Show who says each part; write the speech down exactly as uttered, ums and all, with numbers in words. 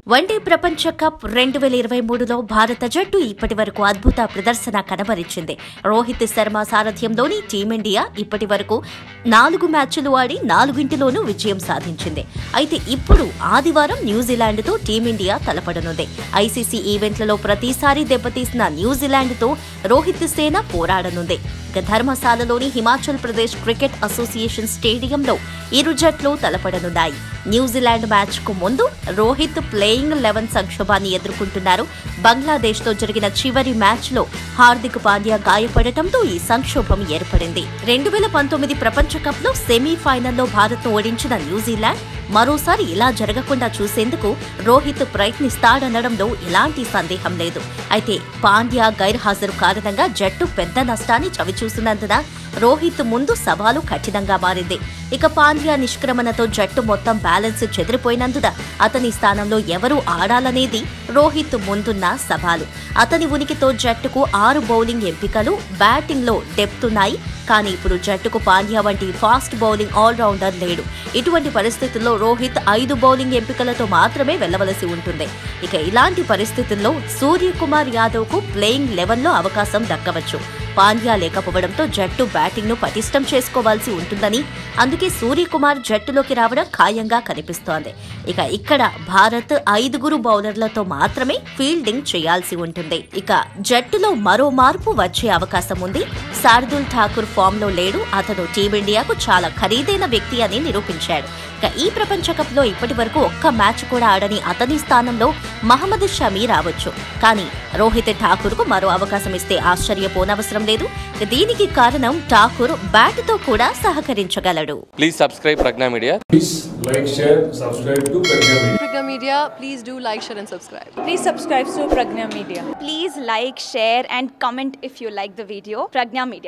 Speaker 1: One day ప్రపంచ cup రెండు వేల ఇరవై మూడులో భారత జట్టు ఇప్పటి వరకు అద్భుత ప్రదర్శన కనబరిచింది. రోహిత్ శర్మ సారథ్యంలోని టీమిండియా ఇప్పటి వరకు నాలుగు మ్యాచ్లు ఆడి నాలుగింటిలోనూ విజయం సాధించింది. అయితే ఇప్పుడు ఆదివారం న్యూజిలాండ్తో టీమిండియా తలపడనుంది. ఐసీసీ ఈవెంట్లలో ప్రతిసారి దెబ్బతీసిన న్యూజిలాండ్తో రోహిత్ సేన పోరాడనుంది. ధర్మశాలలోని హిమాచల్ ప్రదేశ్ క్రికెట్ అసోసియేషన్ స్టేడియంలో ఇరు జట్లు తలపడనున్నాయి. న్యూజిలాండ్ మ్యాచ్ కు ముందు రోహిత్ ప్లేయింగ్ లెవెన్ సంక్షోభాన్ని ఎదుర్కొంటున్నారు. బంగ్లాదేశ్ తో జరిగిన చివరి మ్యాచ్ లో హార్దిక్ పాండ్యా గాయపడటంతో ఈ సంక్షోభం ఏర్పడింది. రెండు వేల పంతొమ్మిది ప్రపంచ కప్ లో సెమీఫైనల్లో భారత్ ను ఓడించిన న్యూజిలాండ్ మరోసారి ఇలా జరగకుండా చూసేందుకు రోహిత్ ప్రయత్నిస్తాడనడంలో ఎలాంటి సందేహం లేదు. అయితే పాండ్యా గైర్హాజరు కారణంగా జట్టు పెద్ద నష్టాన్ని చవిచూసినందున రోహిత్ ముందు సవాలు కఠినంగా మారింది. ఇక పాండ్యా నిష్క్రమణతో జట్టు మొత్తం బ్యాలెన్స్ చెదిరిపోయినందున అతని స్థానంలో ఎవరు ఆడాలనేది రోహిత్ ముందున్న సవాలు. అతని ఉనికితో జట్టుకు ఆరు బౌలింగ్ ఎంపికలు, బ్యాటింగ్ లో డెప్త్ ఉన్నాయి. కానీ ఇప్పుడు జట్టుకు పాండ్యా వంటి ఫాస్ట్ బౌలింగ్ ఆల్రౌండర్ లేడు. ఇటువంటి పరిస్థితుల్లో రోహిత్ ఐదు బౌలింగ్ ఎంపికలతో మాత్రమే వెళ్లవలసి ఉంటుంది. ఇక ఇలాంటి పరిస్థితుల్లో సూర్యకుమార్ యాదవ్ కు ప్లేయింగ్ లెవెన్ లో అవకాశం దక్కవచ్చు. పాండ్యా లేకపోవడంతో జట్టు బ్యాటింగ్ ను పటిష్టం చేసుకోవాల్సి ఉంటుందని, అందుకే సూర్యకుమార్ జట్టులోకి రావడం ఖాయంగా కనిపిస్తోంది. ఇక ఇక్కడ భారత్ ఐదుగురు బౌలర్లతో మాత్రమే ఫీల్డింగ్ చేయాల్సి ఉంటుంది. ఇక జట్టులో మరో మార్పు వచ్చే అవకాశం ఉంది. శార్దుల్ ఠాకూర్ ఫామ్ లో లేడు. అతను టీమిండియాకు చాలా ఖరీదైన వ్యక్తి అని నిరూపించాడు. ఇక ఈ ప్రపంచ కప్ లో ఇప్పటి వరకు ఒక్క మ్యాచ్ కూడా ఆడని అతని స్థానంలో మహమ్మద్ షమీ రావచ్చు. కానీ రోహిత్ ఠాకూర్ కు మరో అవకాశం ఇస్తే ఆశ్చర్యపోనవసరం లేదు. దీనికి కారణం ఠాకూర్ బ్యాట్ తో కూడా సహకరించగలడు.
Speaker 2: Please subscribe Pragna media.
Speaker 3: Please like, share, subscribe to Pragna Media.
Speaker 4: Pragna Media, please do like, share and subscribe.
Speaker 5: Please subscribe to Pragna Media.
Speaker 6: Please like, share and comment if you like the video. Pragna Media.